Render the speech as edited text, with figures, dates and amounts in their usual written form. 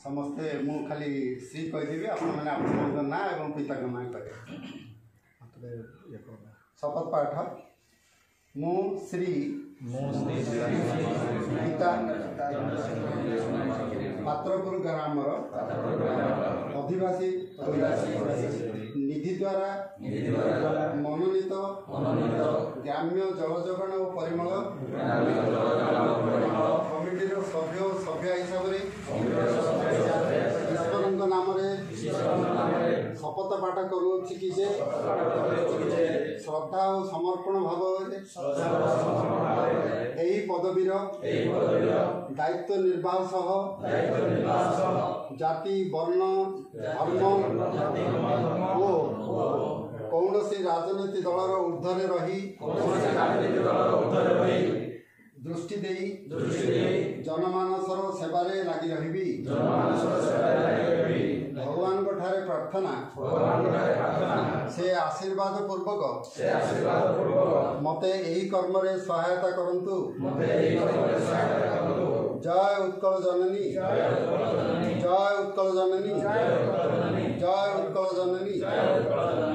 समस्ते मु खाली श्री कहीदेवी आपको ना एवं पिता ना कहे शपथ पाठ मु श्री पिता पात्रपुर ग्राम अधिवासी निधि द्वारा मनोनीत ग्राम्य जल जोगाण और परिमल कमिटी सभ्य हिसाब से ईश्वर नाम शपथ पाठ करुच्ची कि श्रद्धा और समर्पण भाव यही पदवीर दायित्व निर्वाह सह जाति वर्ण धर्म और कौन सी राजनीति दलर ऊर्ध्वे रही दृष्टि देई जनमानसर सेवारे लगी रही भगवान ठारे प्रार्थना से आशीर्वाद पूर्वक मते यही कर्म रे सहायता करंतु। जय उत्कल जननी, जय उत्कल जननी, जय उत्कल जननी।